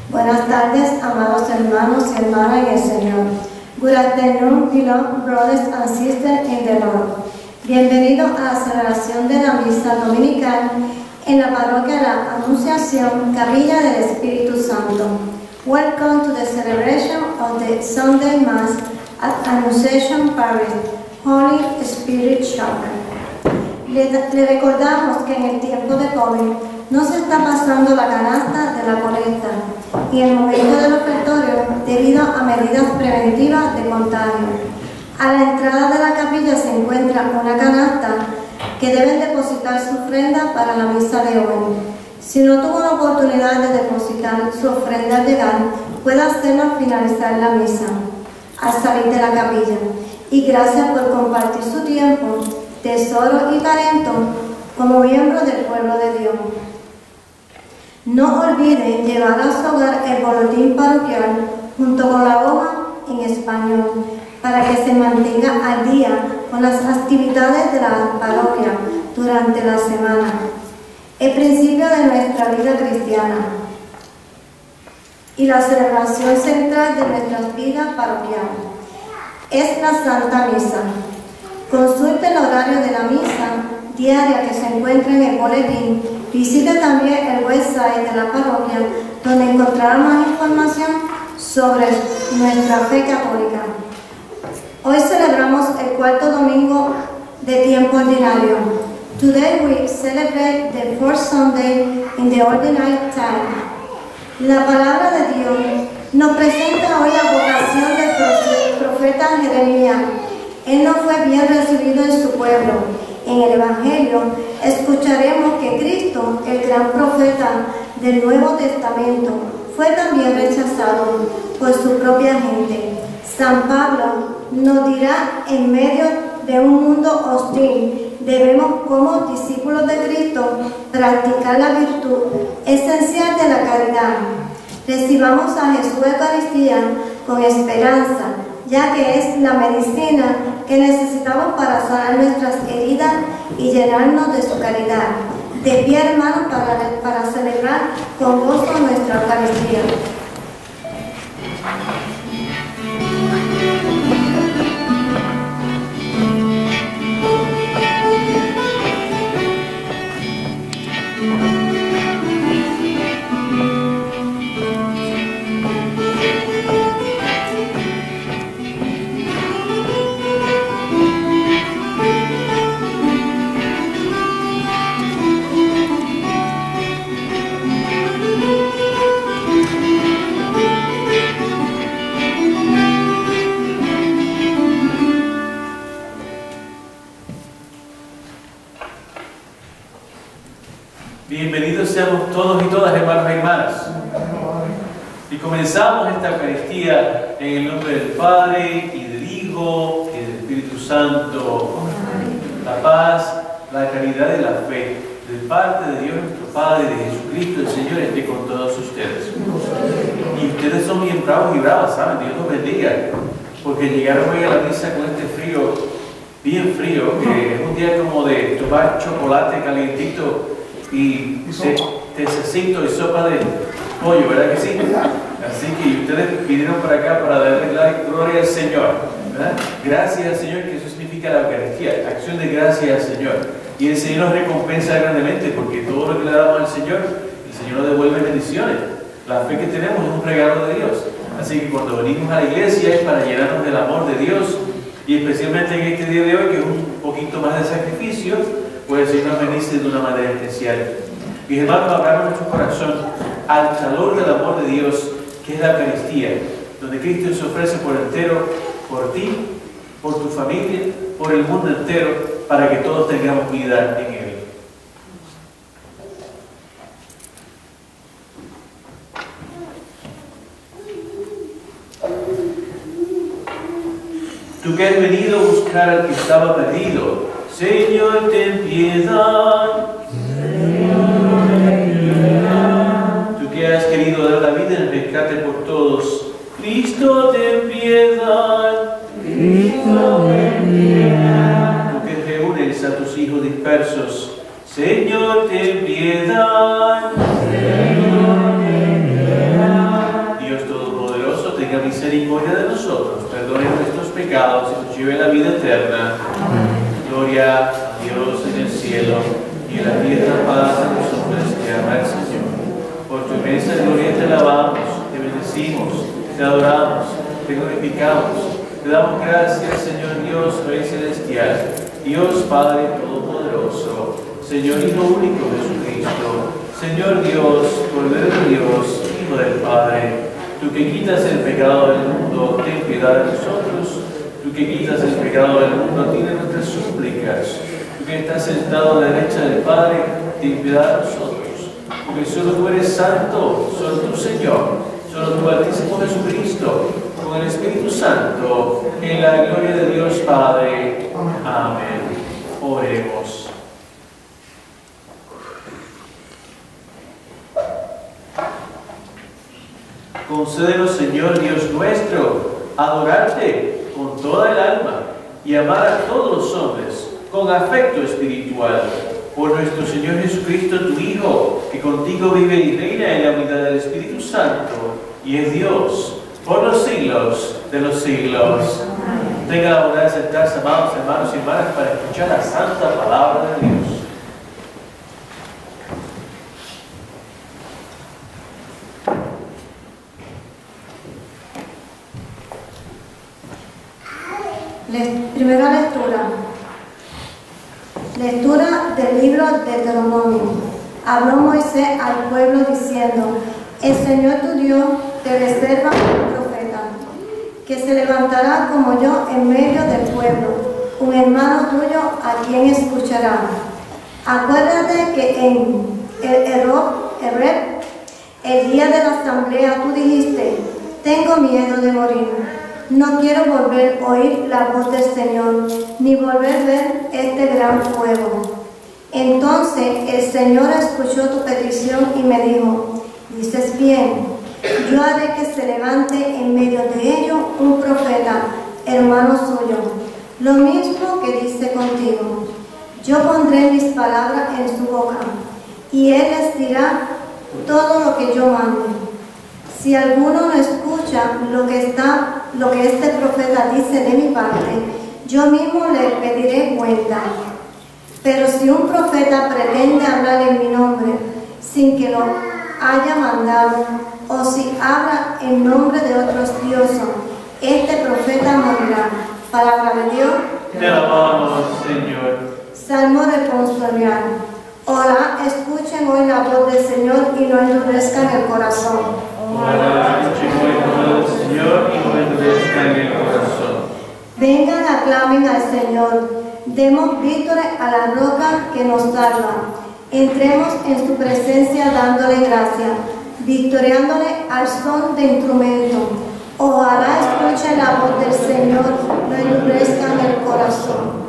Buenas tardes, amados hermanos y hermanas en el Señor. Good afternoon, beloved brothers and sisters in the Lord. Bienvenidos a la celebración de la misa dominical en la parroquia La Anunciación, Capilla del Espíritu Santo. Welcome to the celebration of the Sunday Mass at Annunciation Parish, Holy Spirit Chapel. Le recordamos que en el tiempo de COVID no se está pasando la canasta de la colecta y el momento del ofertorio debido a medidas preventivas de contagio. A la entrada de la capilla se encuentra una canasta que deben depositar su ofrenda para la misa de hoy. Si no tuvo la oportunidad de depositar su ofrenda al llegar, puede hacerlo al finalizar la misa, al salir de la capilla. Y gracias por compartir su tiempo, tesoro y talento como miembro del pueblo de Dios. No olviden llevar a su hogar el boletín parroquial junto con la hoja en español para que se mantenga al día con las actividades de la parroquia durante la semana, el principio de nuestra vida cristiana y la celebración central de nuestras vidas parroquiales. Es la Santa Misa. Consulte el horario de la misa diaria que se encuentra en el boletín. Visite también el website de la parroquia, donde encontrará más información sobre nuestra fe católica. Hoy celebramos el cuarto domingo de tiempo ordinario. Today we celebrate the fourth Sunday in the ordinary time. La palabra de Dios nos presenta hoy la vocación del profeta Jeremías. Él no fue bien recibido en su pueblo. En el Evangelio escucharemos que Cristo, el gran profeta del Nuevo Testamento, fue también rechazado por su propia gente. San Pablo nos dirá, en medio de un mundo hostil, debemos como discípulos de Cristo practicar la virtud esencial de la caridad. Recibamos a Jesús Eucaristía con esperanza, ya que es la medicina que necesitamos para sanar nuestras heridas y llenarnos de su caridad. De pie, hermanos, para celebrar con gozo nuestra Eucaristía. Bienvenidos seamos todos y todas, hermanos y hermanas. Y comenzamos esta Eucaristía en el nombre del Padre, y del Hijo, y del Espíritu Santo. La paz, la caridad y la fe, de parte de Dios nuestro Padre, de Jesucristo, el Señor, esté con todos ustedes. Y ustedes son bien bravos y bravas, ¿saben? Dios los bendiga. Porque llegaron hoy a la misa con este frío, bien frío, que es un día como de tomar chocolate calientito y tececito y sopa de pollo, ¿verdad que sí? Así que ustedes vinieron para acá para darle la gloria al Señor, ¿verdad? Gracias al Señor, que eso significa la Eucaristía, acción de gracias al Señor. Y el Señor nos recompensa grandemente, porque todo lo que le damos al Señor, el Señor nos devuelve bendiciones. La fe que tenemos es un regalo de Dios. Así que cuando venimos a la iglesia es para llenarnos del amor de Dios, y especialmente en este día de hoy, que es un poquito más de sacrificio, pues el Señor nos bendice de una manera especial. Mis hermanos, abramos nuestro corazón al calor del amor de Dios, que es la Eucaristía, donde Cristo se ofrece por entero, por ti, por tu familia, por el mundo entero, para que todos tengamos vida en Él. Tú que has venido a buscar al que estaba perdido, Señor, ten piedad. Señor, ten piedad. Tú que has querido dar la vida en rescate por todos, Cristo, ten piedad. Cristo, ten piedad. Tú que reúnes a tus hijos dispersos, Señor, ten piedad. Señor, ten piedad. misericordia de nosotros, perdone nuestros pecados y nos lleve a la vida eterna. Gloria a Dios en el cielo y en la tierra paz a los hombres que ama el Señor. Por tu inmensa gloria te alabamos, te bendecimos, te adoramos, te glorificamos. Te damos gracias, Señor Dios, Rey Celestial, Dios Padre Todopoderoso, Señor Hijo único Jesucristo, Señor Dios, Cordero de Dios, Hijo del Padre. Tú que quitas el pecado del mundo, ten piedad de nosotros. Tú que quitas el pecado del mundo, atiende nuestras súplicas. Tú que estás sentado a la derecha del Padre, ten piedad de nosotros. Porque solo tú eres santo, solo tú, Señor, solo tú, Altísimo Jesucristo, con el Espíritu Santo, en la gloria de Dios Padre. Amén. Oremos. Concédenos, Señor Dios nuestro, adorarte con toda el alma y amar a todos los hombres con afecto espiritual. Por nuestro Señor Jesucristo, tu Hijo, que contigo vive y reina en la unidad del Espíritu Santo y es Dios por los siglos de los siglos. Tenga la bondad de sentarse, amados hermanos y hermanas, para escuchar la santa palabra de Dios. Primera lectura. Lectura del libro de Deuteronomio. Habló Moisés al pueblo diciendo: el Señor tu Dios te reserva un profeta, que se levantará como yo en medio del pueblo, un hermano tuyo a quien escuchará. Acuérdate que en el día de la asamblea tú dijiste: tengo miedo de morir. No quiero volver a oír la voz del Señor, ni volver a ver este gran fuego. Entonces el Señor escuchó tu petición y me dijo: dices bien, yo haré que se levante en medio de ellos un profeta, hermano suyo, lo mismo que dice contigo. Yo pondré mis palabras en su boca, y él les dirá todo lo que yo mande. Si alguno no escucha lo que este profeta dice de mi parte, yo mismo le pediré cuenta. Pero si un profeta pretende hablar en mi nombre sin que lo haya mandado, o si habla en nombre de otros dioses, este profeta morirá. Palabra de Dios. Te alabamos, Señor. Salmo responsorial. Ojalá escuchen hoy la voz del Señor y no endurezcan el corazón. Ojalá escuchen hoy la voz del Señor y no endurezcan el corazón. Vengan, aclamen al Señor. Demos vítores a la roca que nos salva. Entremos en su presencia dándole gracias, victoriándole al son de instrumento. Ojalá escuchen la voz del Señor, no endurezcan el corazón.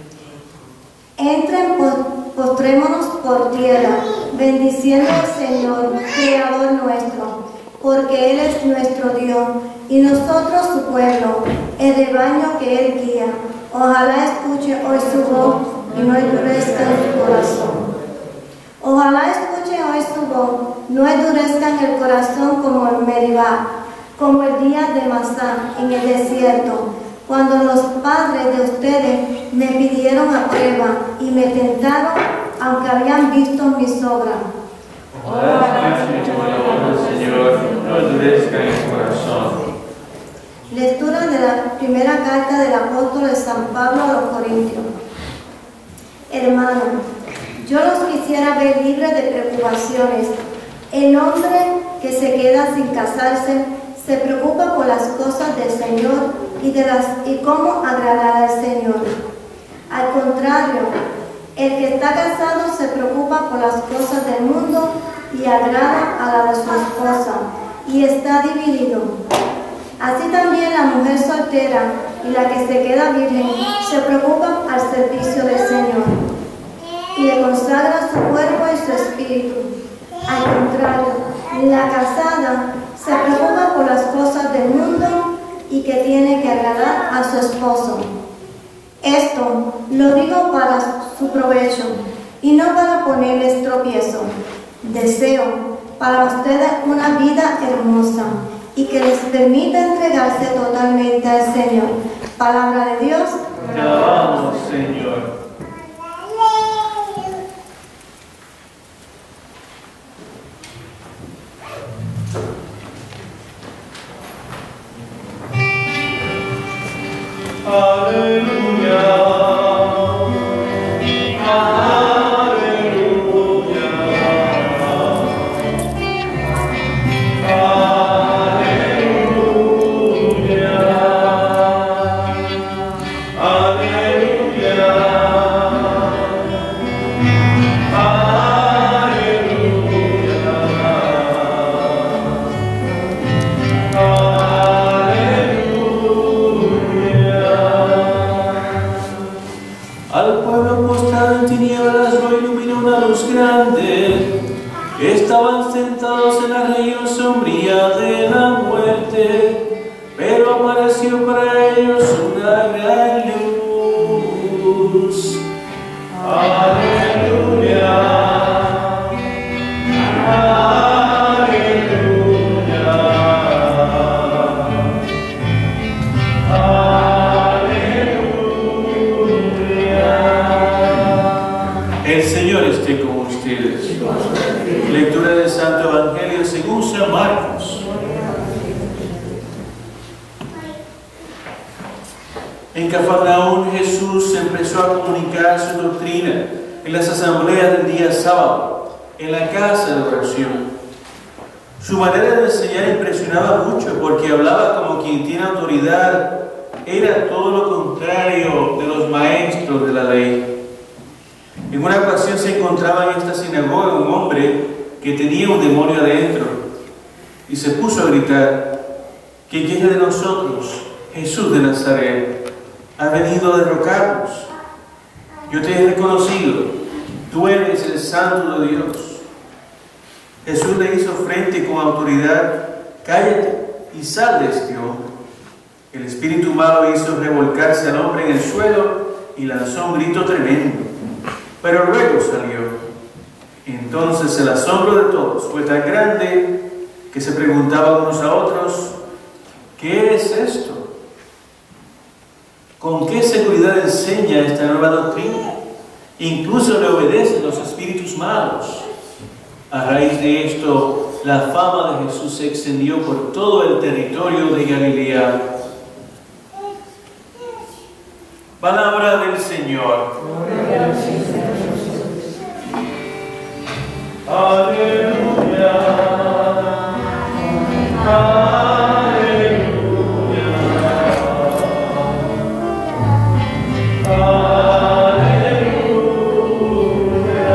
Entren, postrémonos por tierra, bendiciendo al Señor, Creador nuestro, porque Él es nuestro Dios, y nosotros su pueblo, el rebaño que Él guía. Ojalá escuche hoy su voz y no endurezcan su corazón. Ojalá escuchen hoy su voz, no endurezcan el corazón como en Meribá, como el día de Masá en el desierto, cuando los padres de ustedes me pidieron a prueba y me tentaron, aunque habían visto mis obras. Ojalá escuchen la voz del Señor, no endurezcan el corazón. Lectura de la primera carta del apóstol de San Pablo a los Corintios. Hermano, yo los quisiera ver libres de preocupaciones. El hombre que se queda sin casarse se preocupa por las cosas del Señor y cómo agradar al Señor. Al contrario, el que está casado se preocupa por las cosas del mundo y agrada a la de su esposa, y está dividido. Así también la mujer soltera y la que se queda virgen se preocupan al servicio del Señor y le consagra su cuerpo y su espíritu. Al contrario, la casada se preocupa por las cosas del mundo y que tiene que agradar a su esposo. Esto lo digo para su provecho y no para ponerles tropiezo. Deseo para ustedes una vida hermosa y que les permita entregarse totalmente al Señor. Palabra de Dios. Te alabamos, Señor. Al pueblo postrado en tinieblas lo iluminó una luz grande. Estaban sentados en la región sombría de la muerte, pero apareció para ellos una gran luz. Aleluya. El Señor esté con ustedes. Lectura del Santo Evangelio según San Marcos. En Cafarnaúm Jesús empezó a comunicar su doctrina en las asambleas del día sábado, en la casa de oración. Su manera de enseñar impresionaba mucho porque hablaba como quien tiene autoridad. Era todo lo contrario de los maestros de la ley. En una ocasión se encontraba en esta sinagoga un hombre que tenía un demonio adentro y se puso a gritar: ¿qué quiere de nosotros, Jesús de Nazaret? ¿Ha venido a derrocarnos? Yo te he reconocido, tú eres el Santo de Dios. Jesús le hizo frente con autoridad: cállate y sal de este hombre. El espíritu malo hizo revolcarse al hombre en el suelo y lanzó un grito tremendo, pero luego salió. Entonces el asombro de todos fue tan grande que se preguntaban unos a otros: ¿qué es esto? ¿Con qué seguridad enseña esta nueva doctrina? Incluso le obedecen los espíritus malos. A raíz de esto, la fama de Jesús se extendió por todo el territorio de Galilea. Palabra del Señor. Aleluya. Aleluya. Aleluya.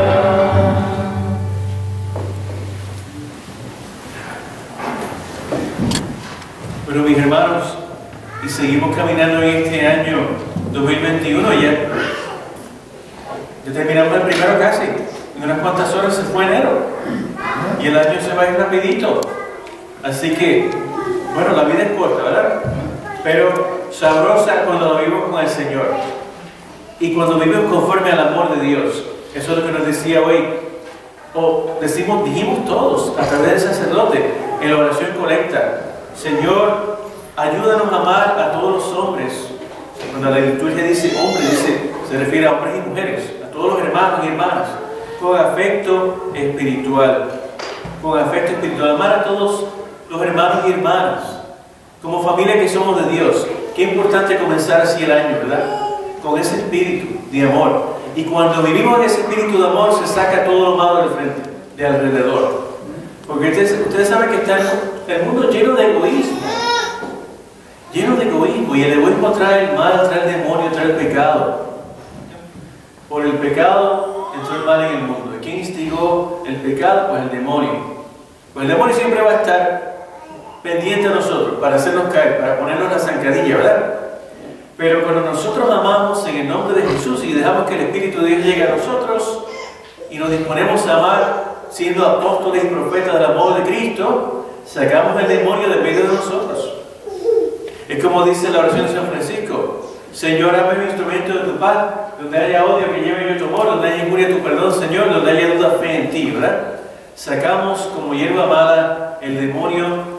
Bueno, mis hermanos, y seguimos caminando en este año 2021 ya terminamos el primero casi. En unas cuantas horas se fue enero y el año se va a ir rapidito. Así que, bueno, la vida es corta, ¿verdad? Pero sabrosa cuando la vivimos con el Señor y cuando vivimos conforme al amor de Dios. Eso es lo que nos decía hoy, dijimos todos a través del sacerdote en la oración colecta: Señor, ayúdanos a amar a todos los hombres. Cuando la liturgia dice hombre, se refiere a hombres y mujeres, a todos los hermanos y hermanas, con afecto espiritual. Con afecto espiritual, amar a todos los hermanos y hermanas, como familia que somos de Dios. Qué importante comenzar así el año, ¿verdad? Con ese espíritu de amor. Y cuando vivimos en ese espíritu de amor, se saca todo lo malo del frente, de alrededor. Porque ustedes saben que está el mundo lleno de egoísmo. Lleno de egoísmo, y el egoísmo trae el mal, trae el demonio, trae el pecado. Por el pecado entró el mal en el mundo. ¿Y quién instigó el pecado? Pues el demonio. Pues el demonio siempre va a estar pendiente a nosotros para hacernos caer, para ponernos la zancadilla, ¿verdad? Pero cuando nosotros amamos en el nombre de Jesús y dejamos que el Espíritu de Dios llegue a nosotros y nos disponemos a amar siendo apóstoles y profetas del amor de Cristo, sacamos el demonio de medio de nosotros. Es como dice la oración de San Francisco: Señor, hazme un instrumento de tu paz, donde haya odio que lleve yo tu amor, donde haya injuria tu perdón, Señor, donde haya duda fe en ti, ¿verdad? Sacamos como hierba mala el demonio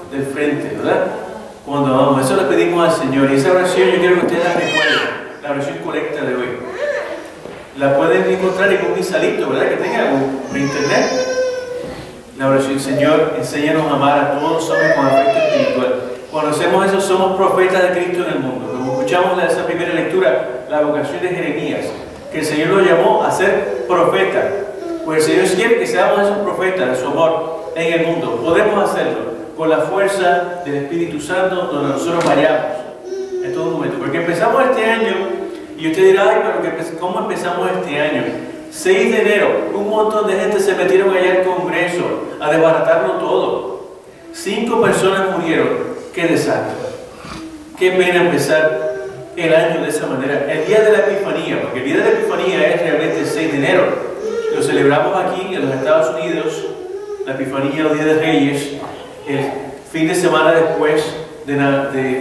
del frente, ¿verdad? Cuando vamos, eso le pedimos al Señor. Y esa oración yo quiero que ustedes la recuerden, la oración correcta de hoy. La pueden encontrar en un misalito, ¿verdad? Que tengan en internet. La oración, Señor, enséñanos a amar a todos los hombres con afecto espiritual. Cuando hacemos eso, somos profetas de Cristo en el mundo. Como escuchamos en esa primera lectura, la vocación de Jeremías, que el Señor lo llamó a ser profeta. Pues el Señor quiere que seamos esos profetas de su amor en el mundo. Podemos hacerlo con la fuerza del Espíritu Santo donde nosotros vayamos en todo momento. Porque empezamos este año, y usted dirá, ay, pero ¿cómo empezamos este año? 6 de enero, un montón de gente se metieron allá al Congreso a desbaratarlo todo. 5 personas murieron. ¡Qué desastre! ¡Qué pena empezar el año de esa manera! El día de la Epifanía, porque el día de la Epifanía es realmente el 6 de enero. Lo celebramos aquí en los Estados Unidos, la Epifanía o Día de Reyes, el fin de semana después de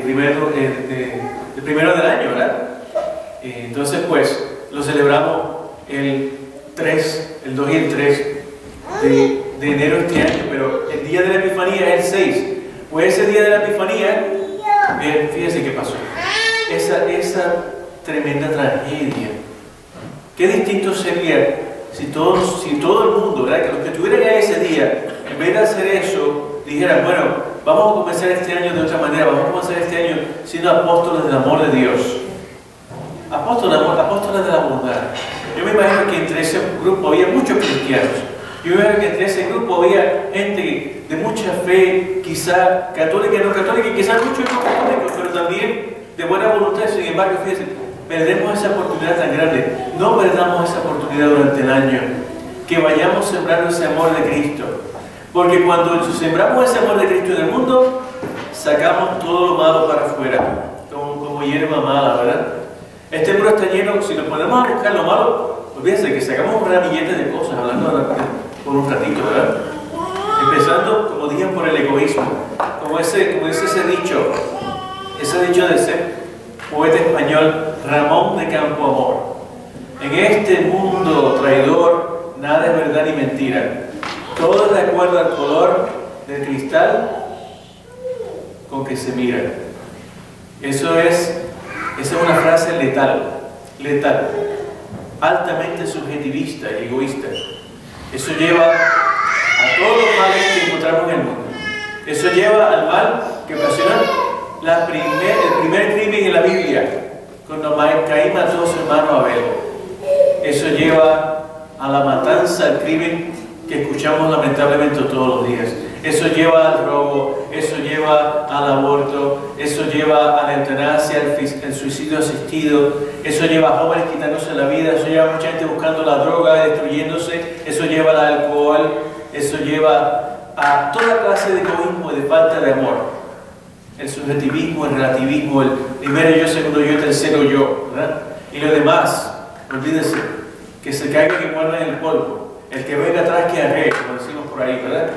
primero del año, ¿verdad? Entonces, pues, lo celebramos el 2 y el 3 de enero este año, pero el día de la Epifanía es el 6. Pues ese día de la Epifanía, fíjense qué pasó. Esa tremenda tragedia. Qué distinto sería si todo el mundo, ¿verdad? Que los que estuvieran ya ese día, en vez de hacer eso, dijeran, bueno, vamos a comenzar este año de otra manera, vamos a comenzar este año siendo apóstoles del amor de Dios. Apóstoles de la bondad. Yo me imagino que entre ese grupo había muchos cristianos. Yo me imagino que entre ese grupo había gente de mucha fe, quizá católica y no católica, y quizá muchos no católicos, pero también de buena voluntad. Sin embargo, fíjense, perdemos esa oportunidad tan grande. No perdamos esa oportunidad durante el año. Que vayamos sembrando ese amor de Cristo. Porque cuando sembramos ese amor de Cristo en el mundo, sacamos todo lo malo para afuera, como hierba mala, ¿verdad? Este mundo está lleno, si nos ponemos a buscar lo malo, olvídense que sacamos un ramillete de cosas, hablando por un ratito, ¿verdad? Empezando, como dije, por el egoísmo, como ese dicho de ese poeta español Ramón de Campoamor. En este mundo traidor, nada es verdad ni mentira. Todo es de acuerdo al color del cristal con que se mira. Esa es una frase letal, altamente subjetivista y egoísta. Eso lleva a todos los males que encontramos en el mundo. Eso lleva al mal que ocasiona el primer crimen en la Biblia, cuando Caín mató a su hermano Abel. Eso lleva a la matanza, al crimen que escuchamos lamentablemente todos los días. Eso lleva al robo, eso lleva al aborto, eso lleva a la eutanasia, al suicidio asistido, eso lleva a jóvenes quitándose la vida, eso lleva a mucha gente buscando la droga, destruyéndose, eso lleva al alcohol, eso lleva a toda clase de egoísmo y de falta de amor. El subjetivismo, el relativismo, el primero yo, segundo yo, tercero yo, ¿verdad? Y lo demás, olvídense, que se caiga y muerda en el polvo. El que venga atrás que arre, como decimos por ahí, ¿verdad?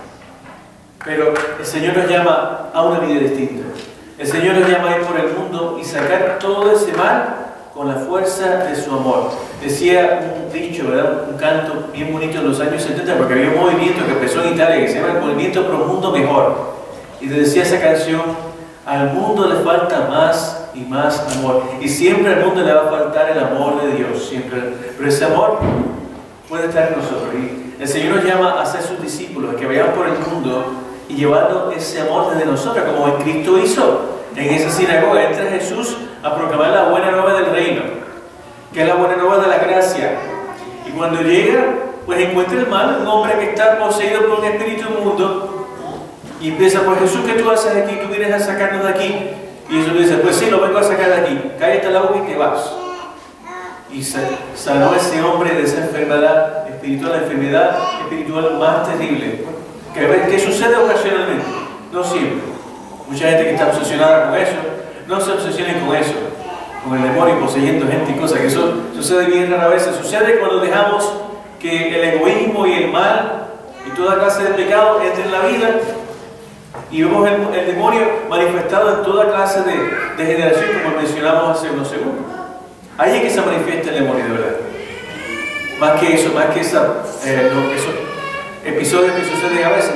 Pero el Señor nos llama a una vida distinta. El Señor nos llama a ir por el mundo y sacar todo ese mal con la fuerza de su amor. Decía un dicho, ¿verdad? Un canto bien bonito en los años 70, porque había un movimiento que empezó en Italia que se llama el Movimiento Pro Mundo Mejor. Y decía esa canción, al mundo le falta más y más amor. Y siempre al mundo le va a faltar el amor de Dios, siempre. Pero ese amor puede estar en nosotros. Y el Señor nos llama a ser sus discípulos, a que vayamos por el mundo y llevando ese amor desde nosotros, como en Cristo hizo. En esa sinagoga entra Jesús a proclamar la buena nueva del reino, que es la buena nueva de la gracia. Y cuando llega, pues encuentra el mal, un hombre que está poseído por un espíritu inmundo, y empieza, pues Jesús, ¿qué tú haces aquí? ¿Tú vienes a sacarnos de aquí? Y Jesús le dice, pues sí, lo vengo a sacar de aquí. Cállate al agua y te vas. Y sanó a ese hombre de esa enfermedad espiritual, la enfermedad espiritual más terrible, que sucede ocasionalmente, no siempre. Mucha gente que está obsesionada con eso, no se obsesionen con eso, con el demonio poseyendo gente y cosas, que eso sucede bien rara vez. Sucede cuando dejamos que el egoísmo y el mal y toda clase de pecado entre en la vida y vemos el demonio manifestado en toda clase de generación, como mencionamos hace unos segundos. Ahí es que se manifiesta el demonio de verdad. Más que eso, más que esos episodios que suceden a veces.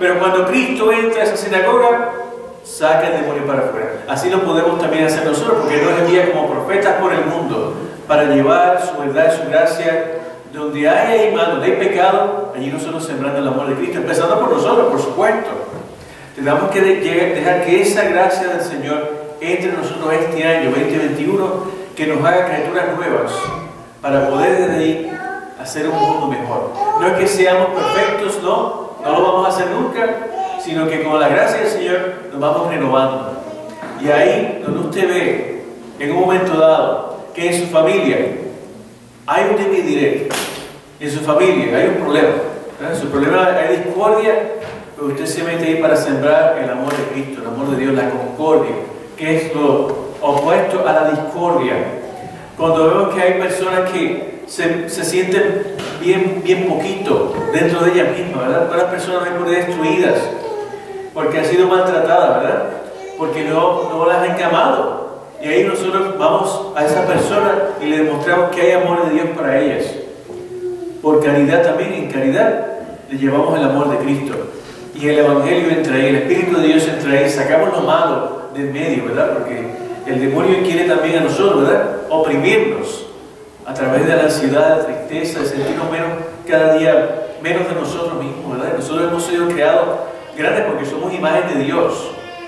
Pero cuando Cristo entra a esa sinagoga, saca el demonio para afuera. Así lo podemos también hacer nosotros, porque Él nos envía como profetas por el mundo para llevar su verdad y su gracia. Donde hay mal, donde hay pecado, allí nosotros sembrando el amor de Cristo, empezando por nosotros, por supuesto. Tenemos que dejar que esa gracia del Señor entre en nosotros este año 2021, que nos haga criaturas nuevas, para poder desde ahí hacer un mundo mejor. No es que seamos perfectos, no lo vamos a hacer nunca, sino que con la gracia del Señor nos vamos renovando. Y ahí donde usted ve, en un momento dado, que en su familia hay un dividir, en su familia hay un problema, ¿verdad? En su problema hay discordia, pero usted se mete ahí para sembrar el amor de Cristo, el amor de Dios, la concordia, que es lo opuesto a la discordia. Cuando vemos que hay personas que se sienten bien poquito dentro de ellas mismas, ¿verdad? Las personas ven por ahí destruidas, porque han sido maltratadas, ¿verdad? Porque no las han amado. Y ahí nosotros vamos a esa persona y le demostramos que hay amor de Dios para ellas. Por caridad también, en caridad, le llevamos el amor de Cristo. Y el Evangelio entra ahí, el Espíritu de Dios entra ahí, sacamos lo malo del medio, ¿verdad? Porque el demonio quiere también a nosotros, ¿verdad? Oprimirnos a través de la ansiedad, la tristeza, de sentirnos cada día menos de nosotros mismos, ¿verdad? Nosotros hemos sido creados grandes porque somos imagen de Dios.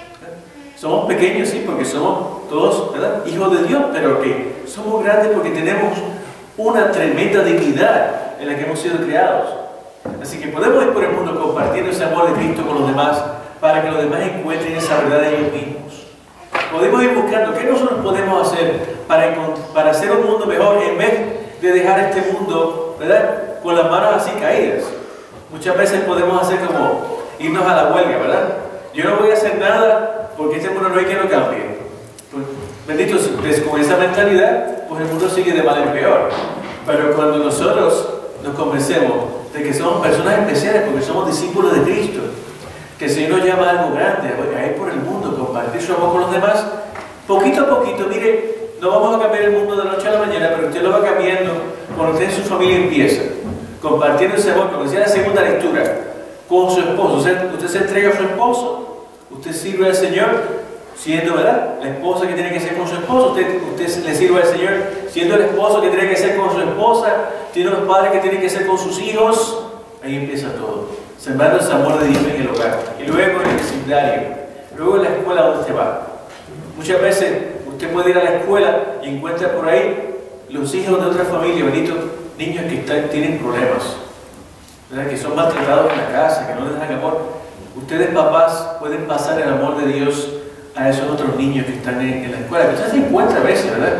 Somos pequeños, sí, porque somos todos, ¿verdad?, hijos de Dios, pero que somos grandes porque tenemos una tremenda dignidad en la que hemos sido creados. Así que podemos ir por el mundo compartiendo ese amor de Cristo con los demás para que los demás encuentren esa verdad de ellos mismos. Podemos ir buscando qué nosotros podemos hacer para hacer un mundo mejor en vez de dejar este mundo, ¿verdad?, con las manos así caídas. Muchas veces podemos hacer como irnos a la huelga, ¿verdad? Yo no voy a hacer nada porque este mundo no hay que lo cambie. Pues, bendito, con esa mentalidad, pues el mundo sigue de mal en peor. Pero cuando nosotros nos convencemos de que somos personas especiales porque somos discípulos de Cristo, que el Señor nos llama a algo grande, a ir por el mundo, compartir su amor con los demás, poquito a poquito, mire, no vamos a cambiar el mundo de la noche a la mañana, pero usted lo va cambiando cuando usted en su familia empieza, compartiendo ese amor, como decía la segunda lectura, con su esposo. Usted se entrega a su esposo, usted sirve al Señor siendo, ¿verdad?, la esposa que tiene que ser con su esposo. Usted le sirve al Señor siendo el esposo que tiene que ser con su esposa, siendo los padres que tienen que ser con sus hijos. Ahí empieza todo, sembrando ese amor de Dios en el hogar, y luego en el vecindario, luego en la escuela donde usted va. Muchas veces usted puede ir a la escuela y encuentra por ahí los hijos de otra familia, bendito, niños que tienen problemas, ¿verdad?, que son maltratados en la casa, que no les dan amor. Ustedes, papás, pueden pasar el amor de Dios a esos otros niños que están en la escuela. Usted se encuentra a veces, ¿verdad?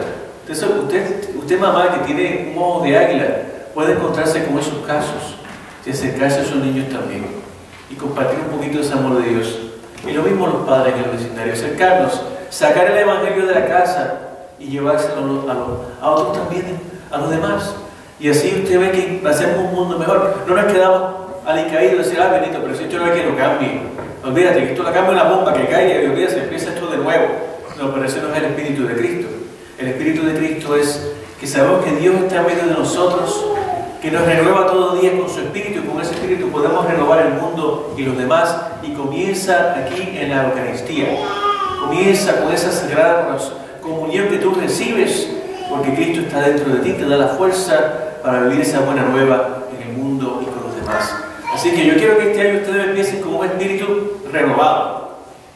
Usted, mamá, que tiene un ojo de águila, puede encontrarse con esos casos y acercarse a esos niños también y compartir un poquito de ese amor de Dios. Y lo mismo los padres en el vecindario, acercarnos, sacar el Evangelio de la casa y llevárselo a otros también, a los demás. Y así usted ve que hacemos un mundo mejor. No nos quedamos alicaídos y decir, bendito, pero si esto no hay que lo cambie. Olvídate, que esto la cambia una bomba que caiga y olvídate, empieza esto de nuevo. No, pero ese no es el Espíritu de Cristo. El Espíritu de Cristo es que sabemos que Dios está en medio de nosotros, que nos renueva todos los días con su Espíritu, y con ese Espíritu podemos renovar el mundo y los demás, y comienza aquí en la Eucaristía. Comienza con esa sagrada comunión que tú recibes, porque Cristo está dentro de ti, te da la fuerza para vivir esa buena nueva en el mundo y con los demás. Así que yo quiero que este año ustedes empiecen con un espíritu renovado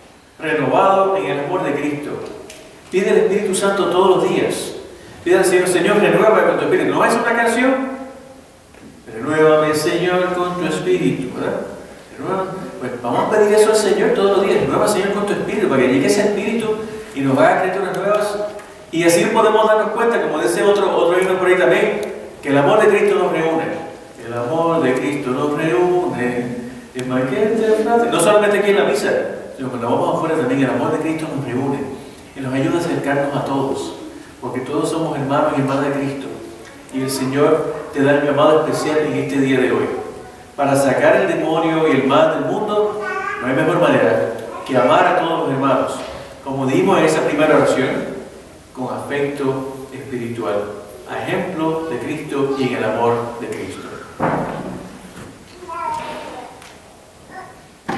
en el amor de Cristo. Pide al Espíritu Santo todos los días. Pide al Señor, Señor, renuévame con tu espíritu. No es una canción. Renuévame, Señor, con tu espíritu, ¿verdad? Pues vamos a pedir eso al Señor todos los días. Renueva, Señor, con tu espíritu, para que llegue ese espíritu y nos haga criaturas nuevas. Y así podemos darnos cuenta, como dice otro himno por ahí también, que el amor de Cristo nos reúne. El amor de Cristo nos reúne. No solamente aquí en la misa, sino cuando vamos afuera también, el amor de Cristo nos reúne y nos ayuda a acercarnos a todos, porque todos somos hermanos y hermanas de Cristo. Y el Señor te da el llamado especial en este día de hoy. Para sacar el demonio y el mal del mundo, no hay mejor manera que amar a todos los hermanos, como dimos en esa primera oración, con afecto espiritual, a ejemplo de Cristo y en el amor de Cristo.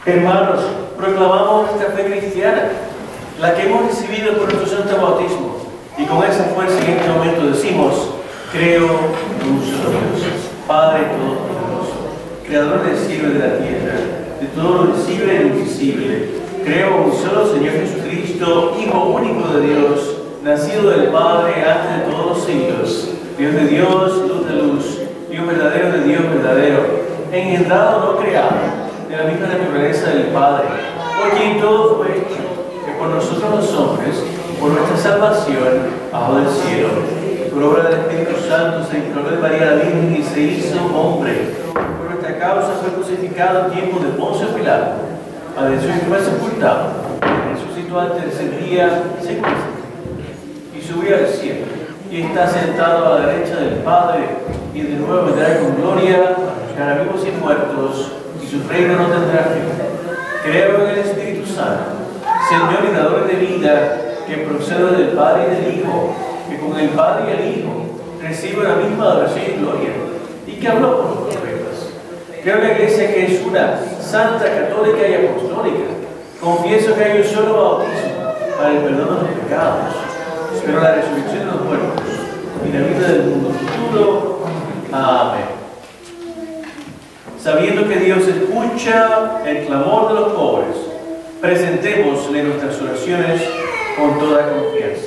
Hermanos, proclamamos nuestra fe cristiana, la que hemos recibido por nuestro santo bautismo, y con esa fuerza en este momento decimos: creo en un solo Dios, Padre todopoderoso, creador del cielo y de la tierra, de todo lo visible e invisible. Creo en un solo Señor Jesucristo, Hijo único de Dios, nacido del Padre antes de todos los siglos, Dios de Dios, luz de luz, Dios verdadero de Dios verdadero, engendrado, no creado, de la misma naturaleza del Padre, por quien todo fue hecho, que por nosotros los hombres, por nuestra salvación, bajo del cielo, por obra del Espíritu Santo, se encarnó de María la Virgen y se hizo hombre. Por nuestra causa fue crucificado en tiempo de Poncio Pilato, padeció y fue sepultado, resucitó al tercer día, según y subió al cielo, y está sentado a la derecha del Padre, y de nuevo vendrá con gloria a juzgar a vivos y muertos, y su reino no tendrá fin. Creo en el Espíritu Santo, Señor y dador de vida, que procede del Padre y del Hijo, que con el Padre y el Hijo recibe la misma adoración y gloria, y que habló por los profetas. Creo en la Iglesia, que es una, santa, católica y apostólica. Confieso que hay un solo bautismo para el perdón de los pecados. Espero la resurrección de los muertos y la vida del mundo futuro. Amén. Sabiendo que Dios escucha el clamor de los pobres, presentémosle nuestras oraciones con toda confianza.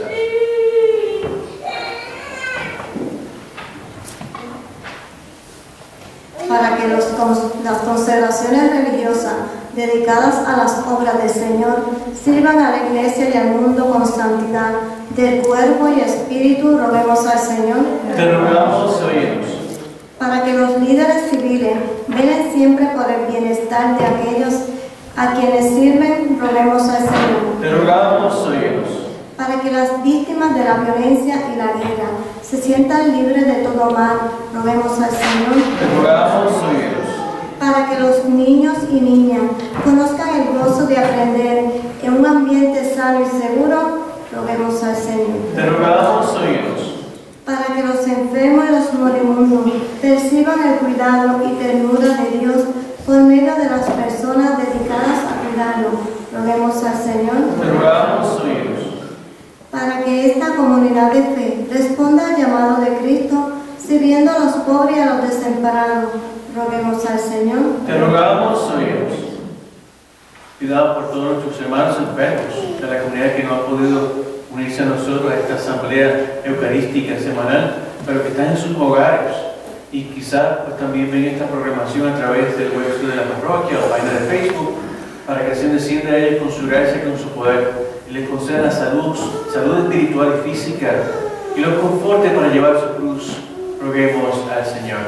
Para que las consagraciones religiosas dedicadas a las obras del Señor sirvan a la Iglesia y al mundo con santidad, del cuerpo y espíritu, roguemos al Señor. Te rogamos, óyenos. Para que los líderes civiles velen siempre por el bienestar de aquellos a quienes sirven, roguemos al Señor. Te rogamos, óyenos. Para que las víctimas de la violencia y la guerra se sientan libres de todo mal, roguemos al Señor. Te rogamos, óyenos. Para que los niños y niñas conozcan el gozo de aprender en un ambiente sano y seguro, roguemos al Señor. Te rogamos, óyenos. Para que los enfermos y los moribundos perciban el cuidado y ternura de Dios por medio de las personas dedicadas a cuidarlo, roguemos al Señor. Te rogamos, óyenos. Para que esta comunidad de fe responda al llamado de Cristo, sirviendo a los pobres y a los desamparados, roguemos al Señor. Te rogamos, óyenos. Cuidado por todos nuestros hermanos enfermos de la comunidad que no ha podido unirse a nosotros a esta asamblea eucarística semanal, pero que están en sus hogares y quizás pues, también ven esta programación a través del website de la parroquia o página de Facebook, para que el Señor descienda a ellos con su gracia y con su poder y les conceda salud espiritual y física y los conforte para llevar su cruz. Roguemos al Señor.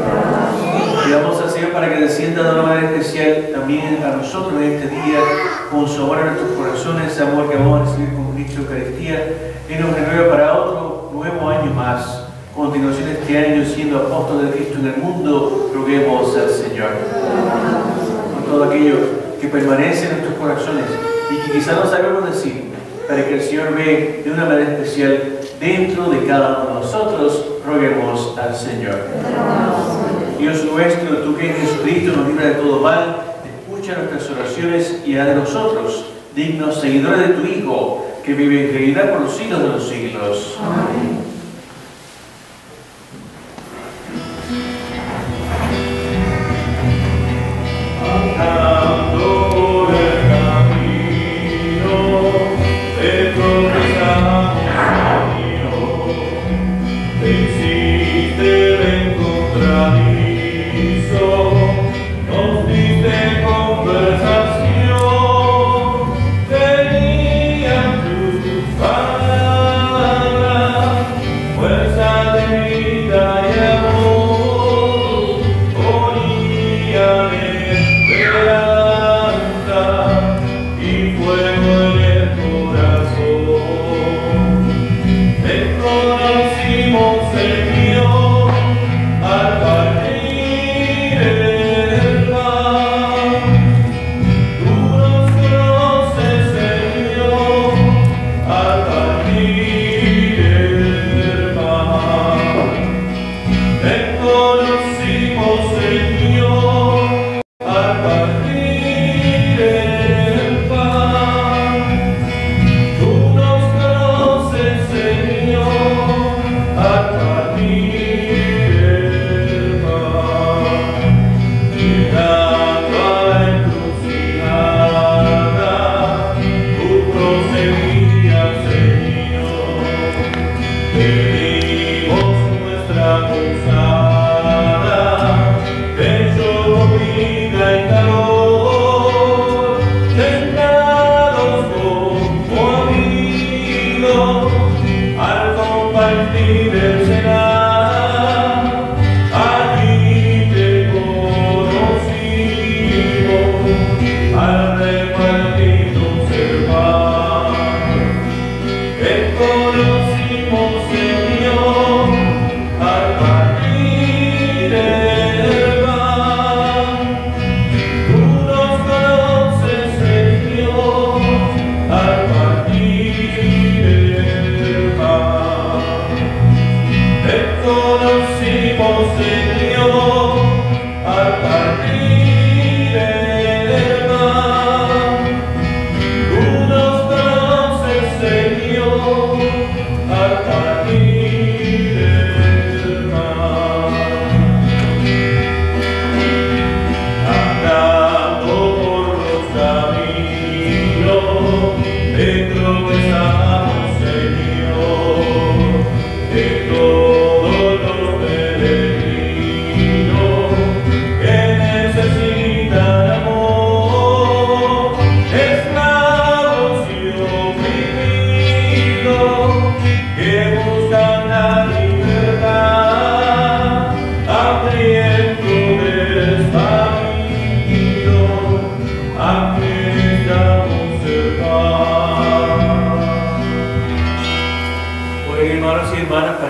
Pidamos al Señor para que descienda de una manera especial también a nosotros en este día, con su amor en nuestros corazones, ese amor que vamos a recibir con Cristo Eucaristía, y nos renueve para otro nuevo año más. Continuación de este año siendo apóstoles de Cristo en el mundo, roguemos al Señor. Por todo aquello que permanece en nuestros corazones y que quizás no sabemos decir, para que el Señor ve de una manera especial dentro de cada uno de nosotros, roguemos al Señor. Dios nuestro, tú que en Jesucristo nos libra de todo mal, escucha nuestras oraciones y haz de nosotros dignos seguidores de tu Hijo, que vive y reina por los siglos de los siglos. Amén.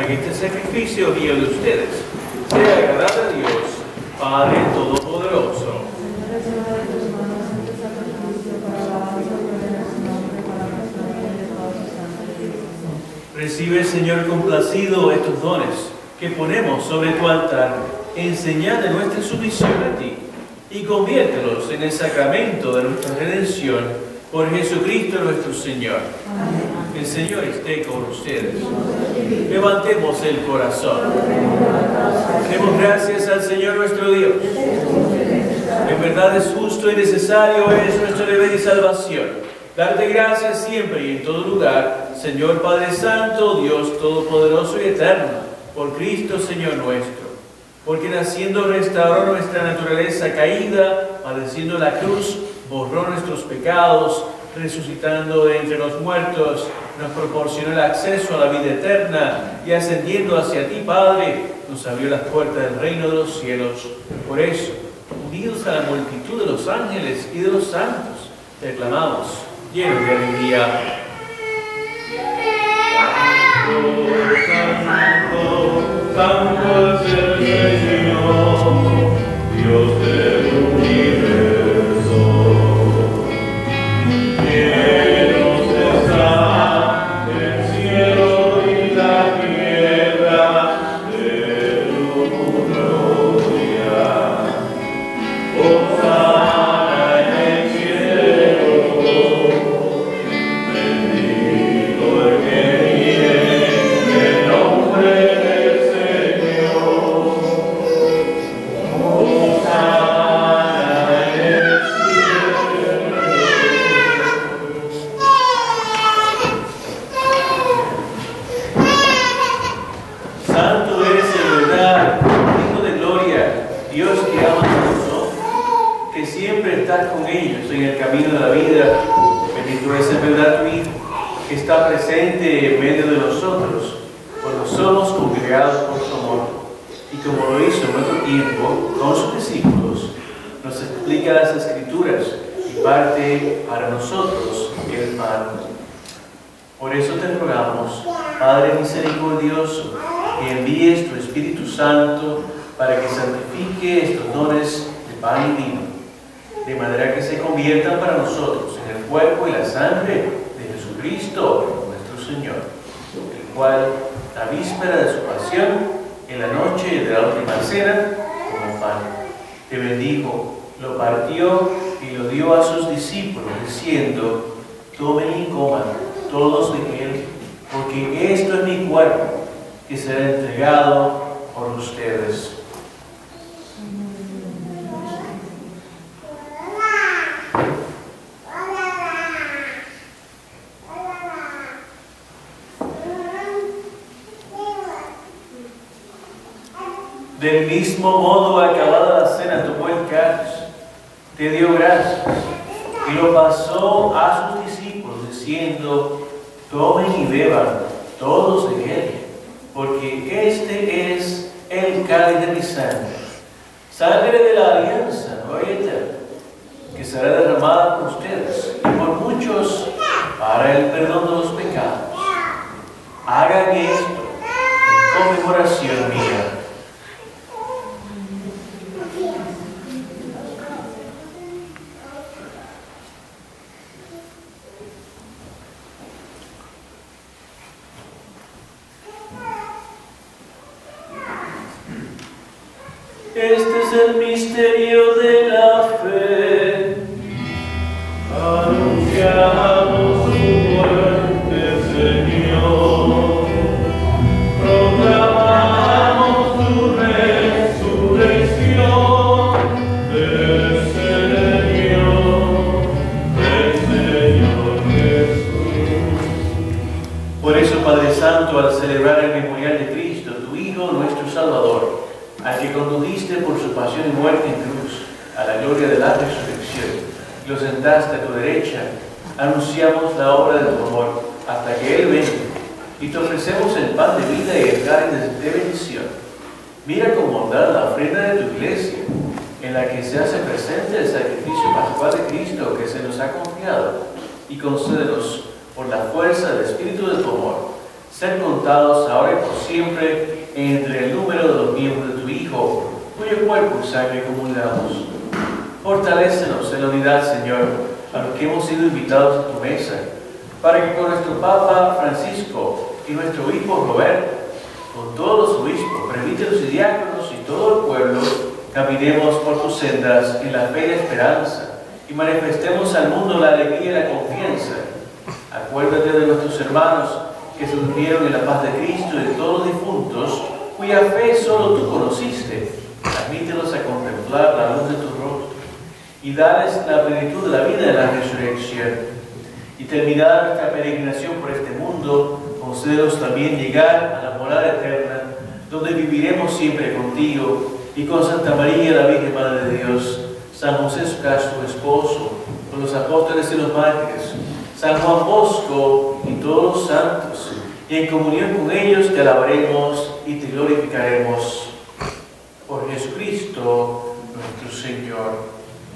que este sacrificio mío de ustedes sea agradable a Dios, Padre Todopoderoso. Recibe, Señor, complacido estos dones que ponemos sobre tu altar, en señal de nuestra sumisión a ti, y conviértelos en el sacramento de nuestra redención por Jesucristo nuestro Señor. Amén. El Señor esté con ustedes. Levantemos el corazón. Demos gracias al Señor nuestro Dios. En verdad es justo y necesario, es nuestro deber y salvación. Darte gracias siempre y en todo lugar, Señor Padre Santo, Dios Todopoderoso y Eterno, por Cristo Señor nuestro. Porque naciendo restauró nuestra naturaleza caída, padeciendo la cruz, borró nuestros pecados, resucitando de entre los muertos, nos proporcionó el acceso a la vida eterna y ascendiendo hacia ti, Padre, nos abrió las puertas del reino de los cielos. Por eso, unidos a la multitud de los ángeles y de los santos, te aclamamos, llenos de alegría. Santo, santo es el Señor, Dios del universo. Llenos está el cielo y la tierra de tu gloria. Hosana en el cielo, bendito el que viene en nombre del Señor. Hosana en el cielo. Santo eres en verdad, digno de gloria, Dios que ama a los hombres, que siempre estás con ellos en el camino de la vida. Bendito es en verdad tu Hijo, que está presente en medio de nosotros, cuando somos congregados por su amor. Y como lo hizo en otro tiempo con sus discípulos, nos explica las Escrituras y parte para nosotros el pan. Por eso te rogamos, Padre misericordioso, que envíes tu Espíritu Santo para que santifique estos dones de pan y vino, de manera que se conviertan para nosotros en el cuerpo y la sangre de Jesucristo, nuestro Señor, el cual, la víspera de su pasión, en la noche de la última cena, como pan, te bendijo, lo partió y lo dio a sus discípulos, diciendo: tomen y coman todos de él, porque esto es mi cuerpo, que será entregado por ustedes. Del mismo modo, acabada la cena, tomó el cáliz, te dio gracias y lo pasó a sus discípulos, diciendo: tomen y beban todos de él, porque este es el cáliz de mi sangre, sangre de la alianza nueva y eterna, que será derramada por ustedes y por muchos para el perdón de los pecados. Hagan esto en conmemoración mía. Este es el misterio de la fe. Anunciamos su muerte, Señor. Proclamamos su resurrección del Señor Jesús. Por eso, Padre Santo, al celebrar el memorial de Cristo, tu Hijo, nuestro Salvador, al que condujiste por su pasión y muerte en cruz, a la gloria de la resurrección, y lo sentaste a tu derecha, anunciamos la obra de tu amor, hasta que Él venga, y te ofrecemos el pan de vida y el cáliz de bendición. Mira con bondad la ofrenda de tu iglesia, en la que se hace presente el sacrificio pascual de Cristo que se nos ha confiado, y concédenos, por la fuerza del Espíritu de tu amor, ser contados ahora y por siempre entre el número de los miembros de tu Hijo, cuyo cuerpo y sangre comulgamos. Fortalécenos en la unidad, Señor, a los que hemos sido invitados a tu mesa, para que con nuestro Papa Francisco y nuestro obispo Roberto, con todos los obispos, presbíteros y diáconos y todo el pueblo, caminemos por tus sendas en la fe y la esperanza y manifestemos al mundo la alegría y la confianza. Acuérdate de nuestros hermanos que se durmieron en la paz de Cristo y de todos los difuntos, cuya fe solo tú conociste. Admítelos a contemplar la luz de tu rostro y dales la plenitud de la vida de la resurrección. Y terminada nuestra peregrinación por este mundo, concédenos también llegar a la morada eterna, donde viviremos siempre contigo, y con Santa María, la Virgen Madre de Dios, San José, su casto esposo, con los apóstoles y los mártires, San Juan Bosco y todos los santos, y en comunión con ellos te alabaremos y te glorificaremos. Por Jesucristo nuestro Señor.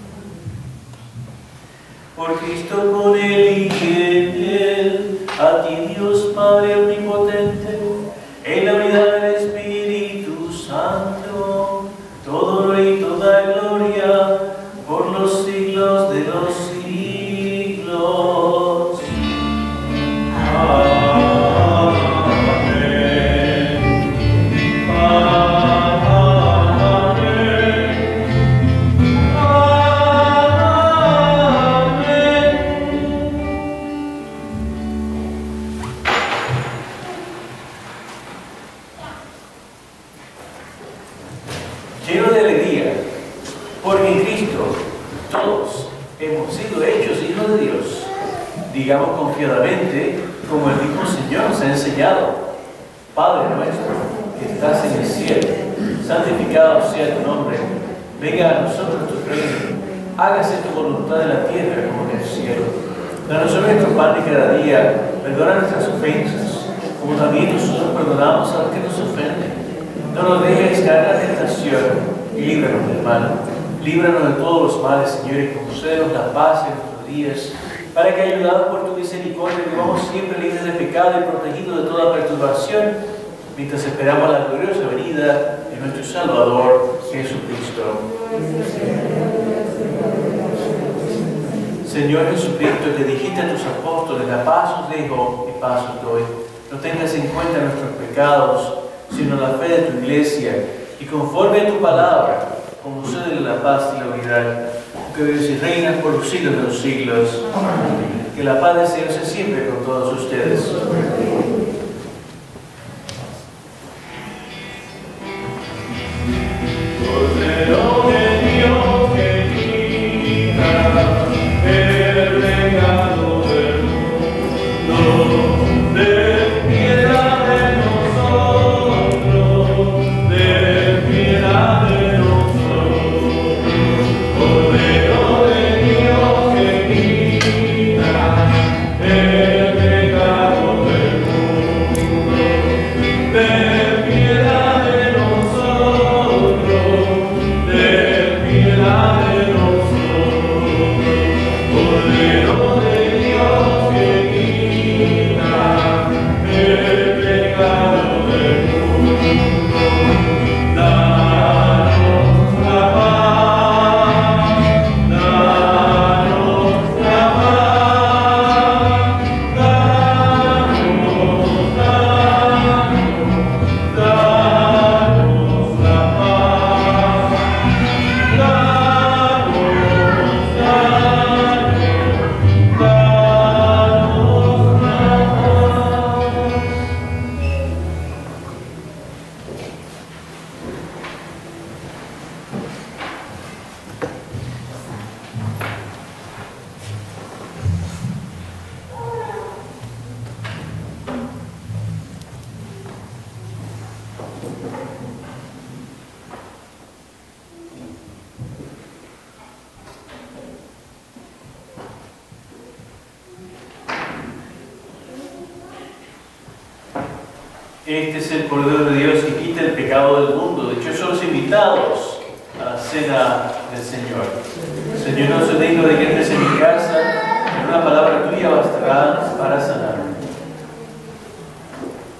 Por Cristo, con Él y en Él, a ti Dios Padre Omnipotente, en la unidad del Espíritu Santo, todo honor y toda gloria, por los siglos de los siglos. Amén. Lleno de alegría, porque en Cristo todos hemos sido hechos hijos de Dios. Digamos confiadamente, como el mismo Señor nos ha enseñado: Padre nuestro, que estás en el cielo, santificado sea tu nombre. Venga a nosotros tu reino. Hágase tu voluntad en la tierra como en el cielo. Danos hoy nuestro pan de cada día. Perdona nuestras ofensas, como también nosotros perdonamos a los que nos ofenden. No nos dejes caer en la tentación y líbranos del mal. Líbranos de todos los males, Señor, y concédenos la paz en nuestros días, para que, ayudados por tu misericordia, vivamos siempre libres de pecado y protegidos de toda perturbación, mientras esperamos la gloriosa venida de nuestro Salvador, Jesucristo. Señor Jesucristo, que dijiste a tus apóstoles: la paz os dejo y paz os doy. No tengas en cuenta nuestros pecados, sino la fe de tu iglesia, y conforme a tu palabra, concédele la paz y la unidad, que vives y reinas por los siglos de los siglos. Que la paz de Señor sea siempre con todos ustedes. Cordero de Dios, que quita el pecado del mundo, ten piedad de nosotros, ten piedad de nosotros. Cordero de Dios, que quita el pecado del mundo, ten piedad de nosotros, ten piedad de nosotros. Cordero de Dios, que quita el pecado del mundo, danos la paz, danos la paz, danos la paz, danos la paz. Este es el Cordero de Dios que quita el pecado del mundo. Dichosos los invitados a la cena del Señor. Señor, no soy digno de que entres en mi casa, pero una palabra tuya bastará para sanarme.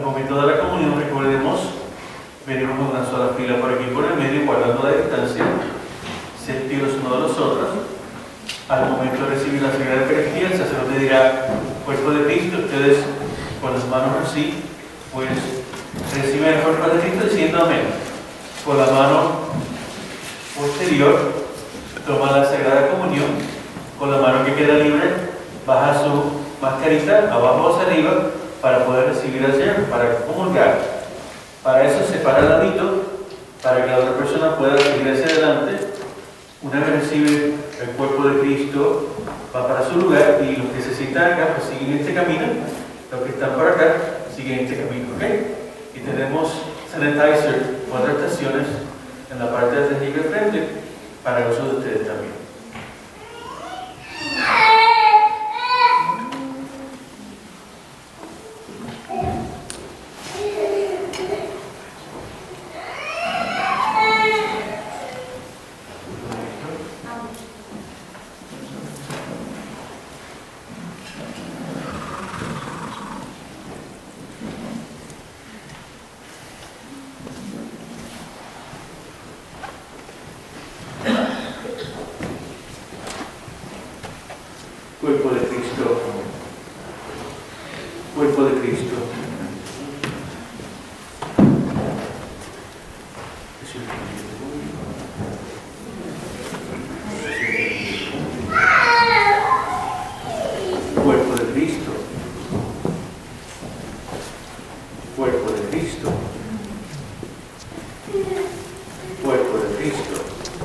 momento de la comunión, recordemos, venimos en una sola fila por aquí por el medio, guardando la distancia, sentir los unos de los otros. Al momento de recibir la Sagrada Eucaristía, el sacerdote dirá, cuerpo de Cristo, ustedes con las manos así, pues reciben el cuerpo de Cristo diciendo amén. Con la mano posterior, toma la Sagrada Comunión, con la mano que queda libre, baja su mascarita abajo hacia arriba para poder recibir al Señor, para comulgar. Para eso separa el ladito, para que la otra persona pueda seguir hacia adelante. Una vez recibe el cuerpo de Cristo, va para su lugar, y los que se sientan acá pues siguen este camino, los que están por acá siguen este camino, ¿ok? Y tenemos sanitizer, 4 estaciones en la parte de atrás y al frente, para el uso de ustedes también. Cuerpo de Cristo, cuerpo de Cristo. Cuerpo de Cristo, cuerpo de Cristo, cuerpo de Cristo.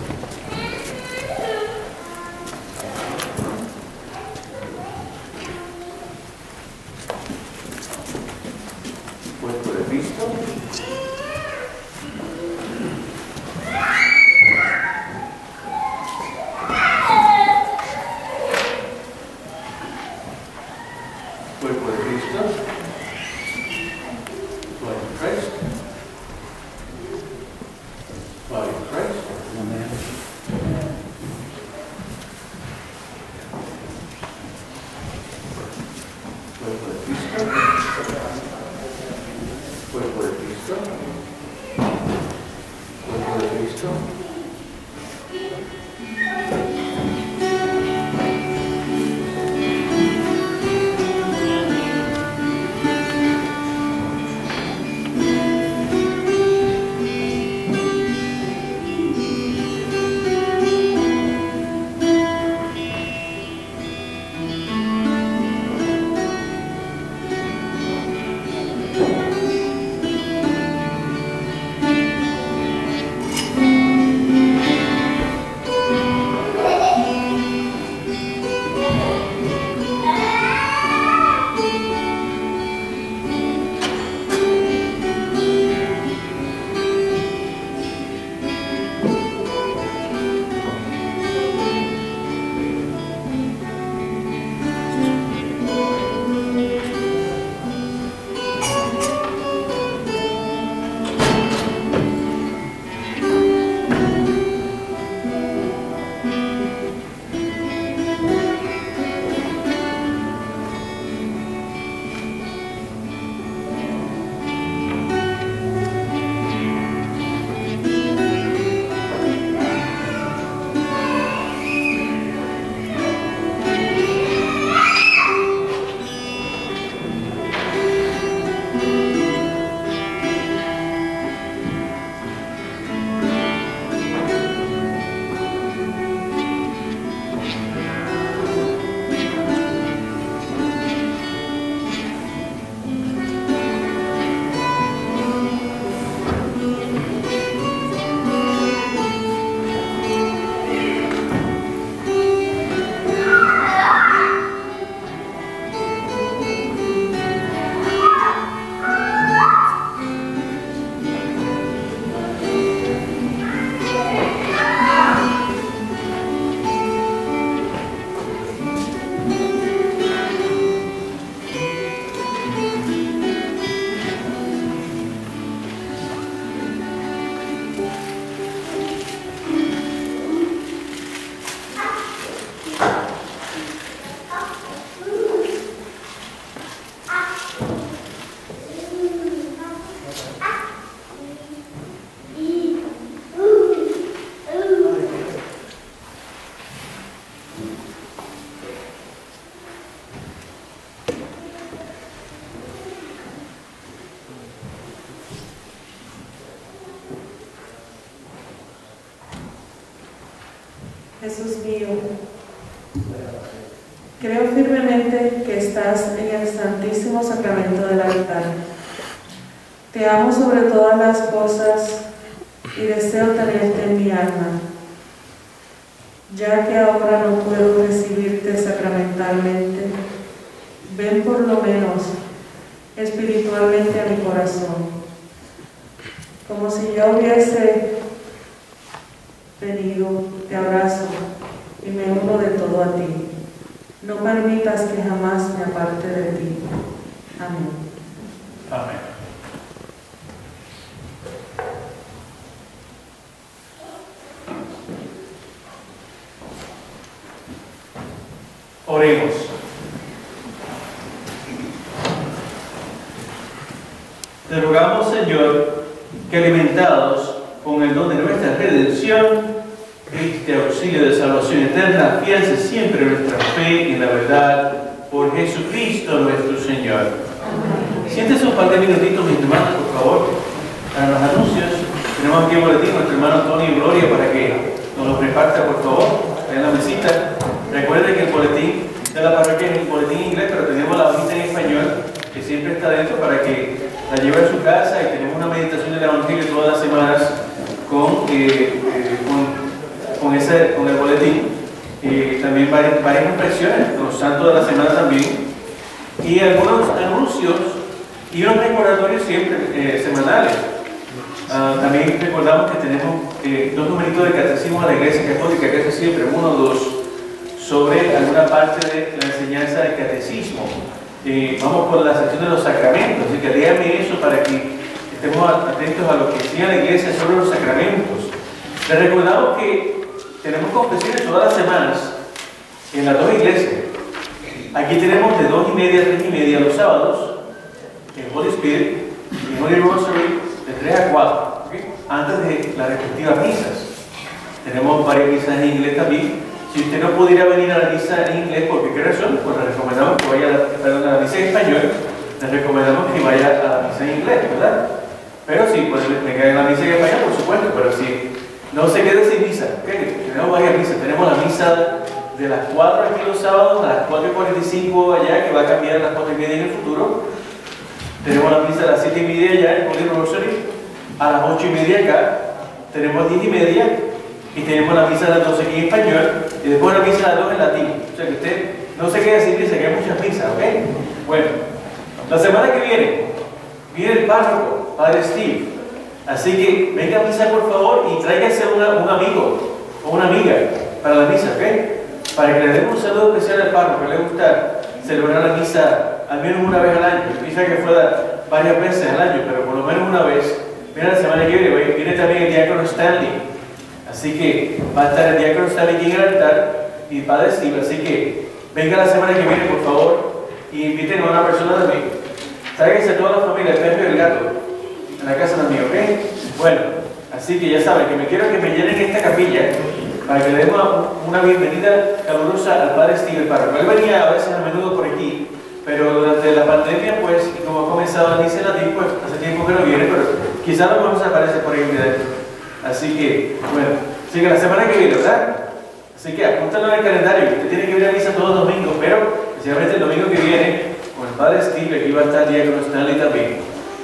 Cuerpo de Cristo. Cuerpo de Cristo. Body of Christ. Body of Christ. Amen. Cuerpo de Cristo. Cuerpo de Cristo. Cuerpo de Cristo. Jesús mío, creo firmemente que estás en el Santísimo Sacramento del altar. Te amo sobre todas las cosas y deseo tenerte en mi alma. Ya que ahora no puedo recibirte sacramentalmente, ven por lo menos espiritualmente a mi corazón, como si yo hubiese venido, te abrazo y me uno de todo a ti. No permitas que jamás me aparte de ti. Amén. Amén. Oremos. Te rogamos, Señor, que alimentados con el don de nuestra redención, este auxilio de salvación eterna, afiance siempre nuestra fe en la verdad por Jesucristo nuestro Señor. Amén. Siéntese un par de minutitos, mis hermanos, por favor, para los anuncios. Tenemos aquí un boletín, nuestro hermano Tony Gloria, para que nos lo reparta, por favor, ahí en la mesita. Recuerden que el boletín de la parroquia es el boletín en inglés, pero tenemos la hojita en español, que siempre está dentro para que la lleve a su casa, y tenemos una meditación del Evangelio todas las semanas con el boletín. También varias reflexiones con los santos de la semana también, y algunos anuncios y unos recordatorios siempre semanales. También recordamos que tenemos 2 numeritos de catecismo de la Iglesia Católica, que es siempre 1 o 2, sobre alguna parte de la enseñanza del catecismo. Vamos con la sección de los sacramentos, así que léame eso para que estemos atentos a lo que enseña la Iglesia sobre los sacramentos. Les recordamos que tenemos confesiones todas las semanas en las 2 iglesias. Aquí tenemos de 2:30 a 3:30 los sábados, en Holy Spirit, en Holy Rosary, de 3 a 4, ¿okay? Antes de las respectivas misas. Tenemos varias misas en inglés también. Si usted no pudiera venir a la misa en inglés, ¿por qué razón? Pues le recomendamos que vaya a la misa en español, le recomendamos que vaya a la misa en inglés, ¿verdad? Pero sí, pues venga a la misa en español, por supuesto, pero sí, no se quede sin misa, ¿okay? Tenemos varias misas. Tenemos la misa de las 4 aquí los sábados, a las 4:45 allá, que va a cambiar a las 4:30 en el futuro. Tenemos la misa a las 7:30 allá en Holy Rosary, a las 8:30 acá, tenemos 10:30. Y tenemos la misa de las 12 aquí en español, y después la misa de las 2 en latín. O sea que usted no se quede sin misa, que hay muchas misas, ¿ok? Bueno, la semana que viene el párroco, Padre Steve. Así que venga a misa, por favor, y tráigase un amigo o una amiga para la misa, ¿ok? Para que le demos un saludo especial al párroco, que le gusta celebrar la misa al menos una vez al año. Quizá que fuera varias veces al año, pero por lo menos una vez. Mira, la semana que viene también el diácono Stanley. Así que va a estar el diácono Stanley aquí en el altar y Padre Steve. Así que venga la semana que viene, por favor, y inviten a una persona también. Tráiganse a toda la familia, el perro y el gato, en la casa también, ¿ok? Bueno, así que ya saben que me quiero que me llenen esta capilla para que le demos una bienvenida calurosa al Padre Steve, el párroco. Él venía a veces a menudo por aquí, pero durante la pandemia, pues, y como ha comenzado la misa en latín, pues hace tiempo que no viene, pero quizás lo vamos a aparecer por ahí un día. Así que, bueno, así que la semana que viene, ¿verdad? Así que apúntalo en el calendario, usted tiene que ir a misa todos los domingos, pero especialmente el domingo que viene, con el Padre Steve, aquí va a estar el diácono Stanley también.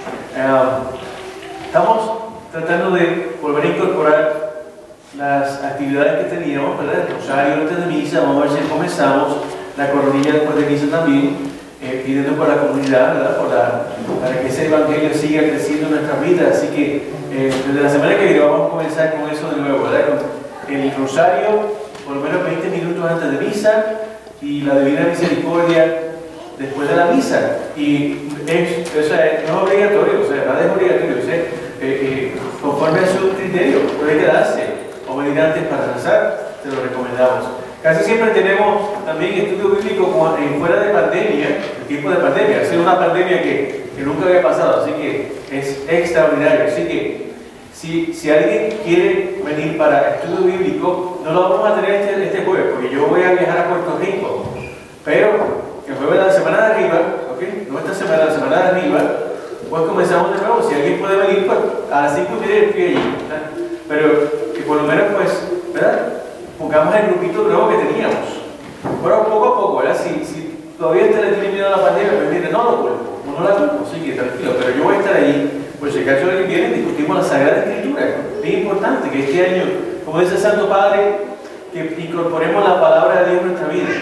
Estamos tratando de volver a incorporar las actividades que teníamos, ¿verdad? El rosario antes de misa, vamos a ver si comenzamos, la coronilla después de misa también, pidiendo por la comunidad, ¿verdad? Para que ese evangelio siga creciendo en nuestras vidas. Así que desde la semana que viene vamos a comenzar con eso de nuevo, ¿verdad? Con el rosario, por lo menos 20 minutos antes de misa, y la Divina Misericordia después de la misa. Y no es obligatorio, o sea, nada es obligatorio, o sea, conforme a su criterio, puede quedarse o venir antes para rezar, se lo recomendamos. Casi siempre tenemos también estudio bíblico fuera de pandemia, el tiempo de pandemia. Ha sido una pandemia que nunca había pasado, así que es extraordinario. Así que si alguien quiere venir para estudio bíblico, no lo vamos a tener este jueves, porque yo voy a viajar a Puerto Rico. Pero el jueves de la semana de arriba, ¿ok? No esta semana, la semana de arriba, pues comenzamos de nuevo. Si alguien puede venir, pues a las 5:30 estoy allí, ¿verdad? Pero que por lo menos, pues, ¿verdad? Un buscamos el grupito nuevo que teníamos. Pero poco a poco, ¿verdad? Si todavía te le tiene miedo a la pandemia, pues mire, no lo culpo, no la culpo, sí que tranquilo, pero yo voy a estar ahí, pues si acaso alguien viene y discutimos la Sagrada Escritura. Es importante que este año, como dice el Santo Padre, que incorporemos la palabra de Dios en nuestra vida.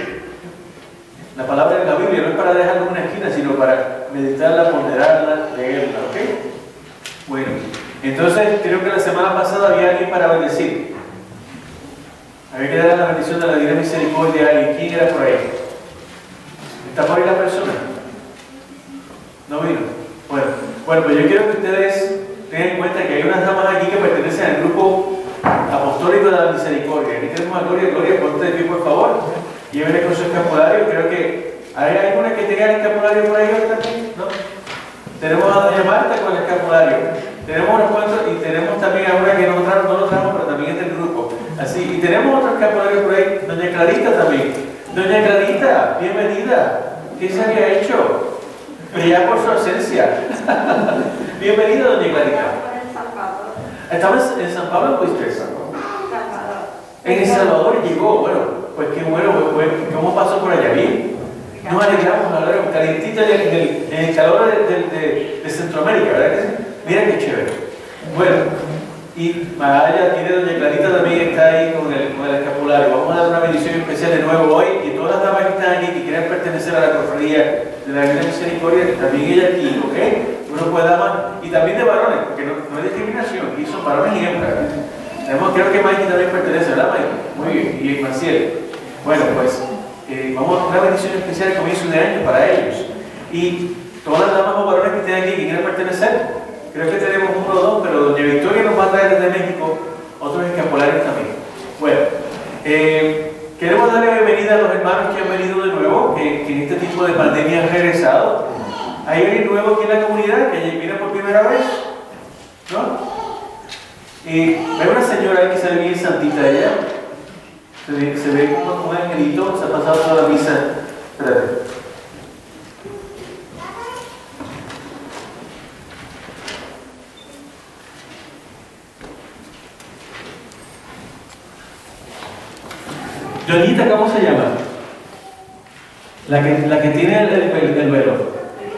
La palabra de la Biblia no es para dejarla en una esquina, sino para meditarla, ponderarla, leerla, ¿ok? Bueno, entonces creo que la semana pasada había alguien para bendecir. Había que dar la bendición de la Divina Misericordia a alguien. ¿Quién era por ahí? ¿Está por ahí la persona? ¿No vino? Bueno, pues yo quiero que ustedes tengan en cuenta que hay unas damas aquí que pertenecen al grupo apostólico de la misericordia. Aquí tenemos a Gloria. Gloria, ponte de pie, por favor. Llévenle con su escapulario. Creo que hay alguna que tenga el escapulario por ahí hoy también, ¿no? Tenemos a doña Marta con el escapulario. Tenemos unos cuantos y tenemos también a una que no lo trajo, pero también es del grupo. Así, y tenemos otro escapulario por ahí. Doña Clarita también. Doña Clarita, bienvenida. ¿Qué se había hecho? Ya por su ausencia. Bienvenida, doña Clarita. ¿Estaba en San Pablo o fuiste? En El Salvador llegó. Bueno, pues qué bueno. ¿Cómo pasó por allá? Bien. Nos alegramos a hablar calientita en el calor de Centroamérica, ¿verdad que sí? Mira qué chévere. Bueno, y allá tiene doña Clarita también, está ahí con el escapulario. Vamos a dar una bendición especial de nuevo hoy. Y todas las damas que están aquí, que quieran pertenecer a la cofradía de la Divina Misericordia, también ella aquí, ¿ok? Uno puede damas, y también de varones, porque no hay discriminación, aquí son varones y hembras. Creo que Mikey también pertenece, ¿verdad, Mikey? Muy bien, y Maciel. Bueno, pues vamos a dar una bendición especial al comienzo de año para ellos. Y todas las damas o varones que estén aquí, que quieran pertenecer, creo que tenemos uno o dos, pero doña Victoria nos va a traer desde México otros escapularios también. Bueno, queremos darle la bienvenida a los hermanos que han venido de nuevo, que en este tipo de pandemia han regresado. ¿Hay alguien nuevo aquí en la comunidad que viene por primera vez? ¿No? Hay una señora ahí que se ve bien santita ella. Se ve como un angelito, se ha pasado toda la misa. Espérate. Jonita, ¿cómo se llama? La que tiene el velo.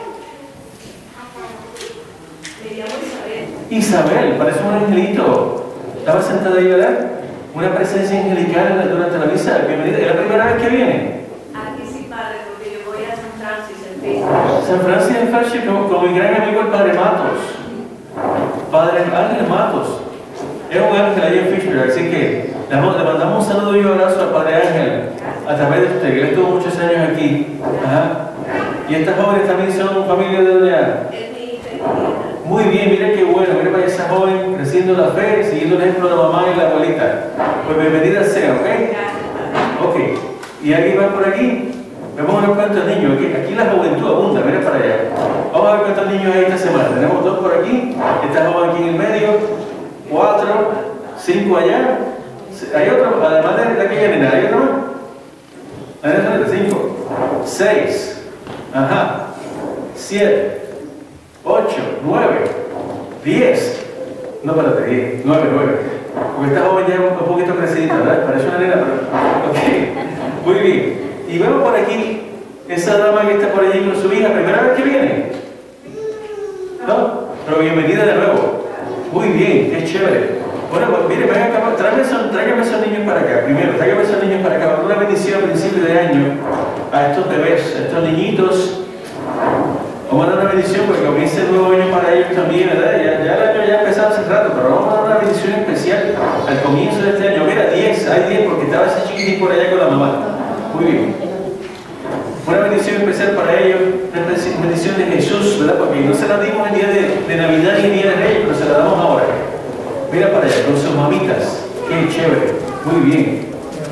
Isabel, parece un angelito. Estaba sentada ahí, ¿verdad? Una presencia angelical durante la misa. Bienvenida. ¿Es la primera vez que viene? Aquí sí, padre, porque yo voy a San Francisco en Fishburne. San Francisco en Fishburne, con mi gran amigo el Padre Matos. Padre Ángel Matos. Es un ángel ahí en Fishburne, así que le mandamos un saludo y un abrazo al Padre Ángel a través de usted, que él estuvo muchos años aquí. Ajá. Y estas jóvenes también son familia de doña. Es mi hija. Muy bien, mira qué bueno, mira para esa joven creciendo la fe, siguiendo el ejemplo de la mamá y la abuelita. Pues bienvenida sea, ¿ok? Ok. ¿Y alguien va por aquí? Vamos a ver cuántos niños. Aquí la juventud abunda, mira para allá. Vamos a ver cuántos niños hay esta semana. Tenemos 2 por aquí, esta joven aquí en el medio, 4, 5 allá. Hay otro, además de aquella nena, ¿hay otro más? 5, 6, ajá, 7, 8, 9, 10. No, espérate, 10, 9. Porque esta joven ya es un poquito crecidita, ¿verdad? Parece una nena, pero. Ok, muy bien. Y vemos por aquí esa dama que está por allí con su hija, ¿primera vez que viene? ¿No? Pero bienvenida de nuevo. Muy bien, qué chévere. Bueno, pues mire, venga acá, tráigame esos niños para acá. Primero, tráigame esos niños para acá. Una bendición a principio de año a estos bebés, a estos niñitos. Vamos a dar una bendición porque comienza el nuevo año para ellos también, ¿verdad? Ya el año ya ha empezado hace rato, pero vamos a dar una bendición especial al comienzo de este año. Mira, 10, hay 10 porque estaba ese chiquitín por allá con la mamá. Muy bien. Una bendición especial para ellos, una bendición de Jesús, ¿verdad? Porque no se la dimos el día de Navidad ni el día de Reyes, pero se la damos ahora. Mira para allá, con sus mamitas. Qué chévere. Muy bien.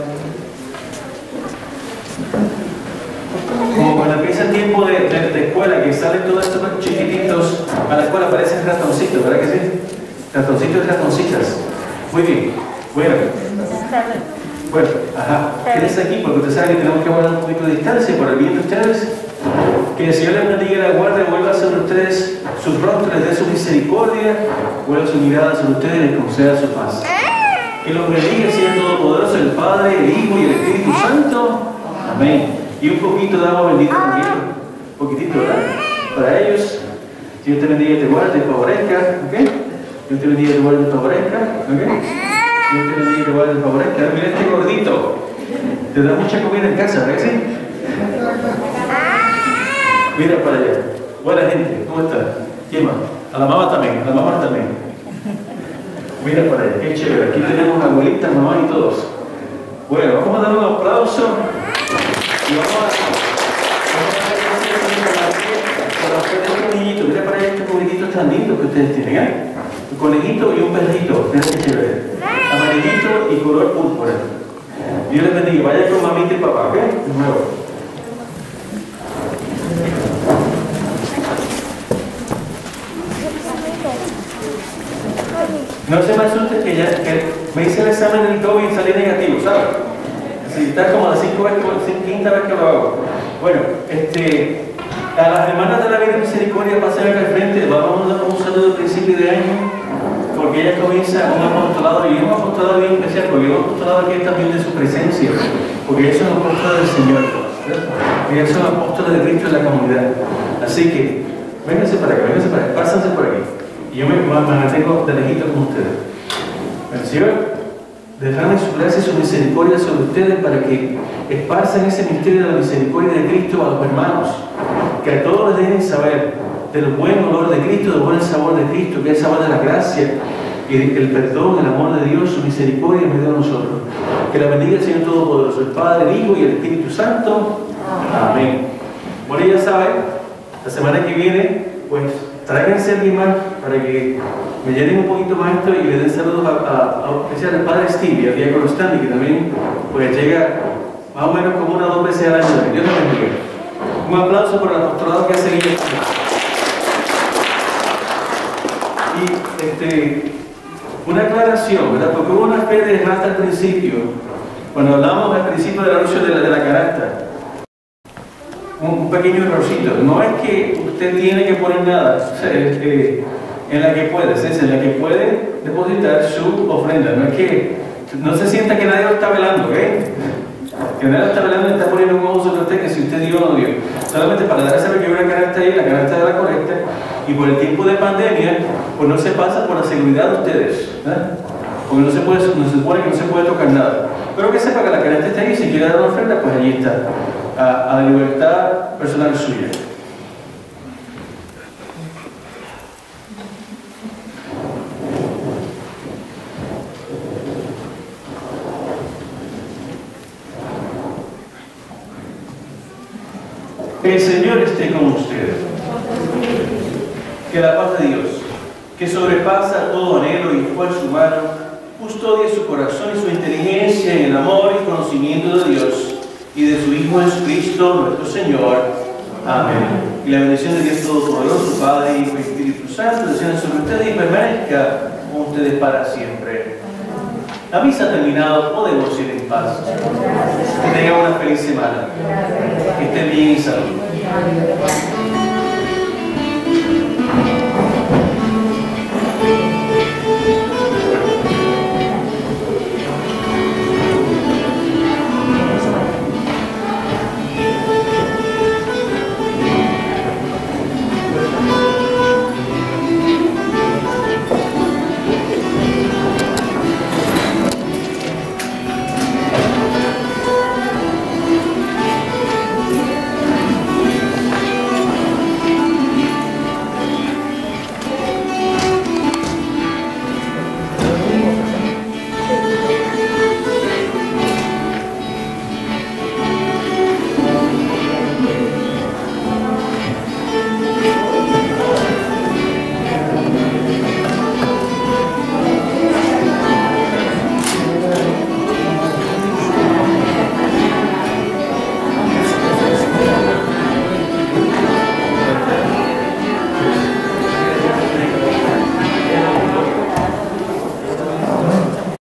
Como cuando empieza el tiempo de escuela, que salen todos estos chiquititos a la escuela, parecen ratoncitos, ¿verdad que sí? Ratoncitos y ratoncitas. Muy bien. Bueno, ajá. Quédense aquí porque usted sabe que tenemos que guardar un poquito de distancia por el bien de ustedes. Que el Señor les bendiga y la guarde, vuelva sobre ustedes su rostro, les dé su misericordia, vuelva su mirada sobre ustedes y les conceda su paz. Que los bendiga, Señor Todopoderoso, el Padre, el Hijo y el Espíritu Santo. Amén. Y un poquito de agua bendita también. Un poquitito, ¿verdad? Para ellos. Dios te bendiga y te guarde, te favorezca. ¿Ok? Dios te bendiga y te guarde, te favorezca. ¿Ok? Dios te bendiga y te guarde, te favorezca. Mira este gordito. Te da mucha comida en casa, ¿verdad que sí? Mira para allá. Buena gente, ¿cómo está? ¿Quién más? A la mamá también, a la mamá también. Mira para allá, qué chévere. Aquí tenemos abuelitas, mamá y todos. Bueno, vamos a dar un aplauso y vamos a para los niñitos. Mira para allá estos conejitos tan lindos que ustedes tienen, ¿eh? Un conejito y un perrito, mira qué chévere. Amarillito y color púrpura. Dios les bendiga. Vaya con mamita y papá, ¿ok? De nuevo. No se me asuste que me hice el examen del COVID y salí negativo, ¿sabes? Si está como la quinta vez que lo hago. Bueno, a las hermanas de la Virgen Misericordia pasen acá al frente. Vamos a dar un saludo al principio de año, porque ella comienza un apostolado, y es un apostolado bien especial, porque es un apostolado que es también de su presencia, porque ellos son apóstoles del Señor, ellos son apóstoles de Cristo en la comunidad. Así que, vénganse para acá, pásense por aquí. Y yo me mantengo de lejito con ustedes. El Señor derrame su gracia y su misericordia sobre ustedes para que esparzan ese misterio de la misericordia de Cristo a los hermanos, que a todos les dejen saber del buen olor de Cristo, del buen sabor de Cristo, que es el sabor de la gracia y el perdón, el amor de Dios, su misericordia en medio de nosotros. Que la bendiga el Señor Todopoderoso, el Padre, el Hijo y el Espíritu Santo. Amén. Bueno, ya saben, la semana que viene, pues tráiganse a alguien más para que me llenen un poquito más esto y le den saludos especial al Padre Stevie, al diácono Stanley, que también pues llega más o menos como 1 o 2 veces al año. Dios los bendiga. Un aplauso por el apostolado que hace Guillermo. Y una aclaración, ¿verdad? Porque hubo una fe de hasta al principio, cuando hablamos al principio del anuncio de la canasta, un pequeño errorcito. No es que usted tiene que poner nada en la que puede, es en la que puede depositar su ofrenda. No es que no se sienta que nadie lo está velando, ¿ok? Que nadie lo está velando y está poniendo un ojo sobre usted que si usted dio o no dio. Solamente para dar a saber que hay una canasta ahí, la canasta de la colecta, y por el tiempo de pandemia, pues no se pasa por la seguridad de ustedes, ¿eh? Porque no se supone que no se puede tocar nada. Pero que sepa que la canasta está ahí, y si quiere dar una ofrenda, pues allí está, a la libertad personal suya. El Señor esté con ustedes. Que la paz de Dios, que sobrepasa todo anhelo y esfuerzo humano, custodie su corazón y su inteligencia en el amor y conocimiento de Dios y de su Hijo Jesucristo, nuestro Señor. Amén. Y la bendición de Dios Todopoderoso, Padre, Hijo y Espíritu Santo, descienda sobre ustedes y permanezca con ustedes para siempre. La misa ha terminado, podemos ir en paz. Que tengan una feliz semana. Que estén bien y salud.